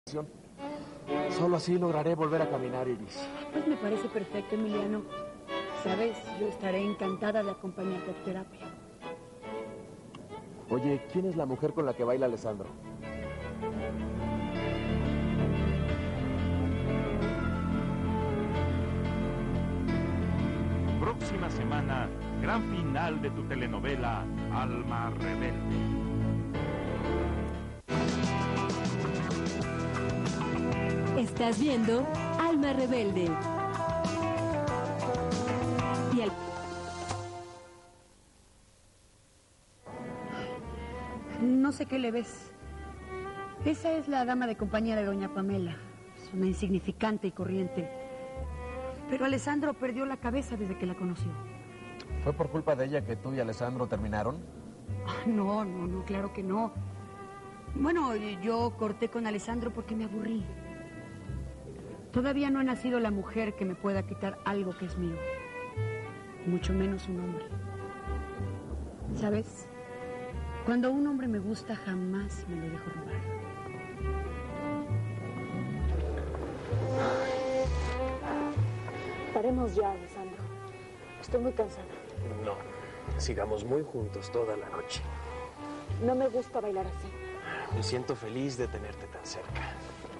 Solo así lograré volver a caminar, Iris. Pues me parece perfecto, Emiliano. Sabes, yo estaré encantada de acompañarte a tu terapia. Oye, ¿quién es la mujer con la que baila Alessandro? Próxima semana, gran final de tu telenovela Alma Rebelde. Estás viendo Alma Rebelde. Y No sé qué le ves. Esa es la dama de compañía de doña Pamela. Es una insignificante y corriente. Pero Alessandro perdió la cabeza desde que la conoció. ¿Fue por culpa de ella que tú y Alessandro terminaron? No, claro que no. Bueno, yo corté con Alessandro porque me aburrí. Todavía no ha nacido la mujer que me pueda quitar algo que es mío. Mucho menos un hombre. ¿Sabes? Cuando un hombre me gusta, jamás me lo dejo robar. Paremos ya, Alessandro. Estoy muy cansada. No, sigamos muy juntos toda la noche. No me gusta bailar así. Me siento feliz de tenerte tan cerca.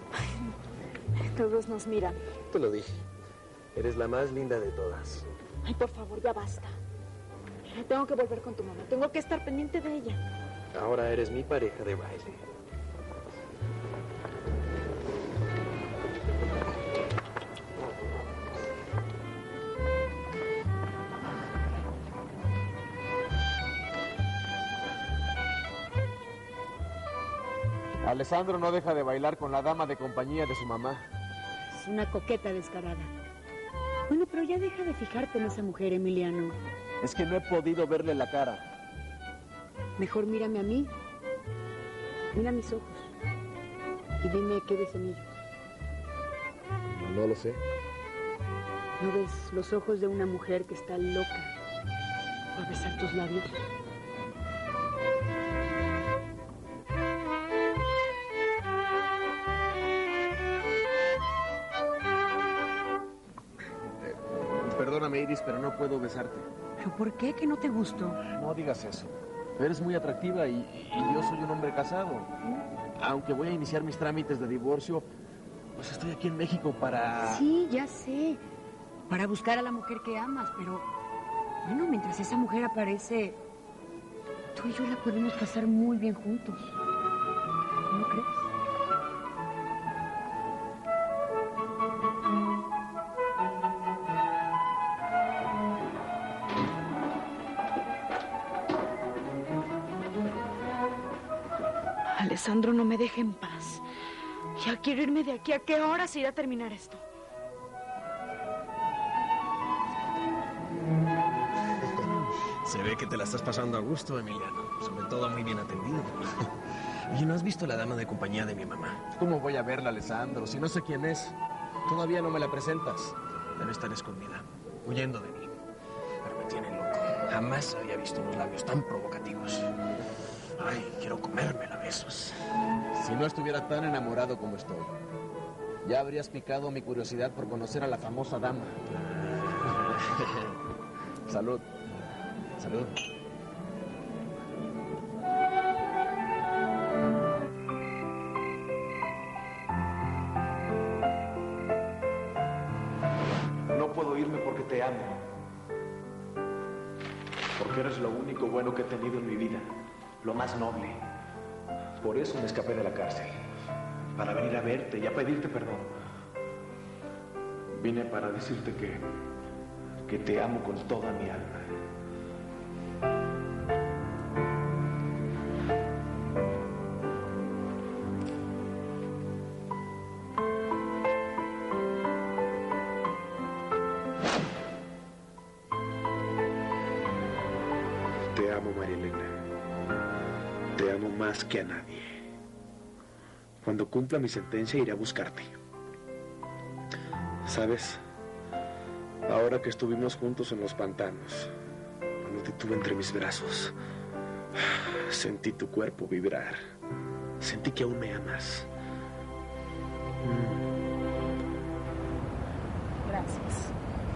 Todos nos miran. Te lo dije. Eres la más linda de todas. Ay, por favor, ya basta. Tengo que volver con tu mamá. Tengo que estar pendiente de ella. Ahora eres mi pareja de baile. Alessandro no deja de bailar con la dama de compañía de su mamá. Es una coqueta descarada. Bueno, pero ya deja de fijarte en esa mujer, Emiliano. Es que no he podido verle la cara. Mejor mírame a mí. Mira mis ojos. Y dime qué ves en ellos. No lo sé. ¿No ves los ojos de una mujer que está loca por besar tus labios? Perdóname, Iris, pero no puedo besarte. ¿Pero por qué? ¿Que no te gustó? No digas eso. Eres muy atractiva y yo soy un hombre casado. Aunque voy a iniciar mis trámites de divorcio, pues estoy aquí en México para... Sí, ya sé. Para buscar a la mujer que amas, pero... Bueno, mientras esa mujer aparece, tú y yo la podemos pasar muy bien juntos. ¿No crees? Alessandro, no me deje en paz. Ya quiero irme de aquí. ¿A qué hora se irá a terminar esto? Se ve que te la estás pasando a gusto, Emiliano. Sobre todo muy bien atendido. ¿Y no has visto la dama de compañía de mi mamá? ¿Cómo voy a verla, Alessandro? Si no sé quién es. Todavía no me la presentas. Debe estar escondida, huyendo de mí. Pero me tiene loco. Jamás había visto unos labios tan provocativos. Ay, quiero comérmela a besos. Si no estuviera tan enamorado como estoy, ya habrías picado mi curiosidad por conocer a la famosa dama. Salud. Salud. No puedo irme porque te amo. Porque eres lo único bueno que he tenido en mi vida. Lo más noble. Por eso me escapé de la cárcel. Para venir a verte y a pedirte perdón. Vine para decirte que te amo con toda mi alma. Te amo, María Elena. Te amo más que a nadie. Cuando cumpla mi sentencia iré a buscarte. ¿Sabes? Ahora que estuvimos juntos en los pantanos, cuando te tuve entre mis brazos, sentí tu cuerpo vibrar. Sentí que aún me amas. Gracias.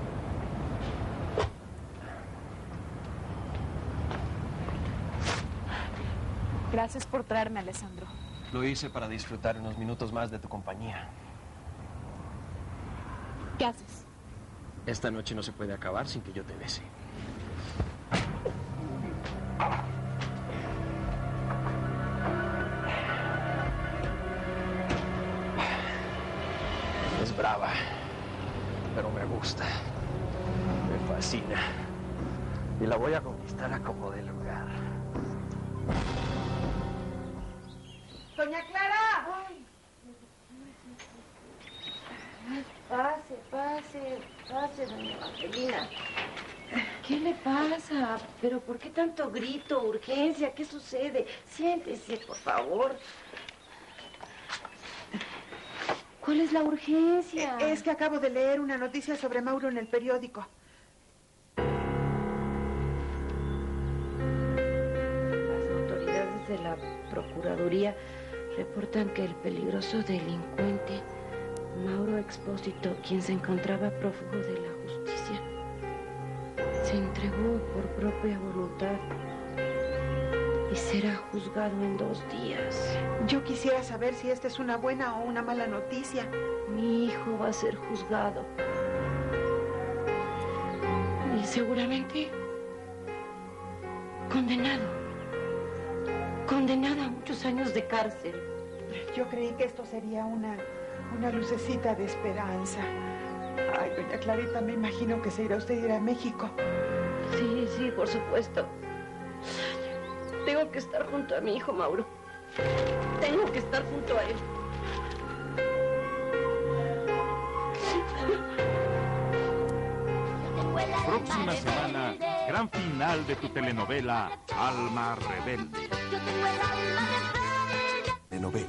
Gracias por traerme, Alessandro. Lo hice para disfrutar unos minutos más de tu compañía. ¿Qué haces? Esta noche no se puede acabar sin que yo te bese. Es brava, pero me gusta. Me fascina. Y la voy a conquistar a como de lugar. ¡Doña Clara! Pase, doña Evangelina. ¿Qué le pasa? ¿Pero por qué tanto grito, urgencia? ¿Qué sucede? Siéntese, por favor. ¿Cuál es la urgencia? Es que acabo de leer una noticia sobre Mauro en el periódico. Las autoridades de la Procuraduría reportan que el peligroso delincuente Mauro Expósito, quien se encontraba prófugo de la justicia, se entregó por propia voluntad y será juzgado en 2 días. Yo quisiera saber si esta es una buena o una mala noticia. Mi hijo va a ser juzgado. Y seguramente condenado. Condenado a muchos años de cárcel. Yo creí que esto sería una lucecita de esperanza. Ay, doña Clarita, me imagino que se irá usted a ir a México. Sí, por supuesto. Tengo que estar junto a mi hijo, Mauro. Tengo que estar junto a él. Próxima semana, gran final de tu telenovela Alma Rebelde. De novelas.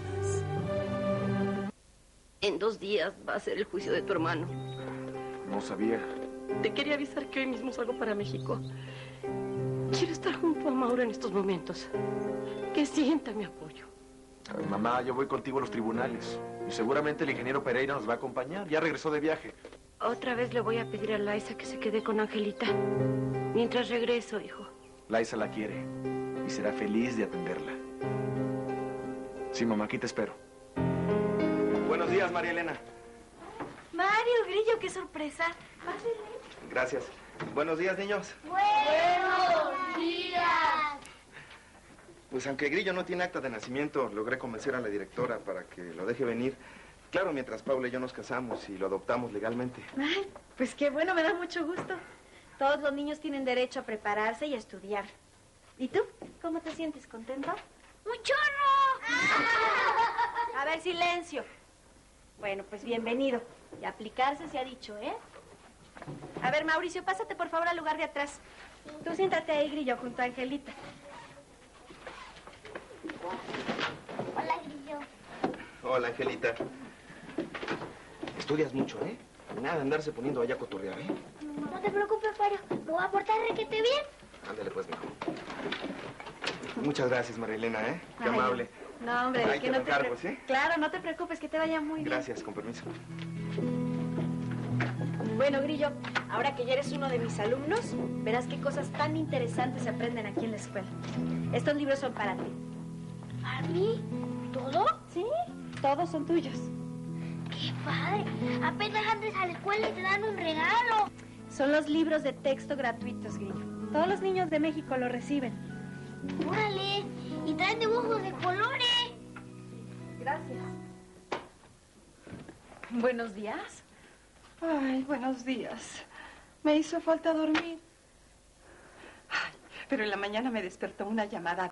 En 2 días va a ser el juicio de tu hermano. No sabía. Te quería avisar que hoy mismo salgo para México. Quiero estar junto a Mauro en estos momentos. Que sienta mi apoyo. Ay, mamá, yo voy contigo a los tribunales. Y seguramente el ingeniero Pereira nos va a acompañar. Ya regresó de viaje. Otra vez le voy a pedir a Laisa que se quede con Angelita. Mientras regreso, hijo. Laisa la quiere. Y será feliz de atenderla. Sí, mamá, aquí te espero. Buenos días, María Elena. Mario, Grillo, qué sorpresa. Pásenle. Gracias. Buenos días, niños. Buenos días. Pues aunque Grillo no tiene acta de nacimiento, logré convencer a la directora para que lo deje venir. Claro, mientras Paula y yo nos casamos y lo adoptamos legalmente. Ay, pues qué bueno, me da mucho gusto. Todos los niños tienen derecho a prepararse y a estudiar. ¿Y tú? ¿Cómo te sientes? ¿Contento? ¡Un chorro! A ver, silencio. Bueno, pues bienvenido. Y aplicarse se ha dicho, ¿eh? A ver, Mauricio, pásate por favor al lugar de atrás. Tú siéntate ahí, Grillo, junto a Angelita. Hola, Grillo. Hola, Angelita. Estudias mucho, ¿eh? Nada de andarse poniendo allá a cotorrear, ¿eh? No te preocupes, Mario. Me voy a portar requete bien. Ándale, pues, mijo. Muchas gracias, María Elena, ¿eh? Qué Ay, amable. No, hombre, Ahí que te no lo encargo, ¿sí? Claro, no te preocupes, que te vaya muy bien. Gracias, con permiso. Bueno, Grillo, ahora que ya eres uno de mis alumnos, verás qué cosas tan interesantes se aprenden aquí en la escuela. Estos libros son para ti. ¿Para mí? ¿Todo? Sí, todos son tuyos. ¡Qué padre! Apenas antes a la escuela y te dan un regalo. Son los libros de texto gratuitos, Grillo. Todos los niños de México lo reciben. ¡Órale! Y traen dibujos de colores. Gracias. Buenos días. Ay, buenos días. Me hizo falta dormir. Ay, pero en la mañana me despertó una llamada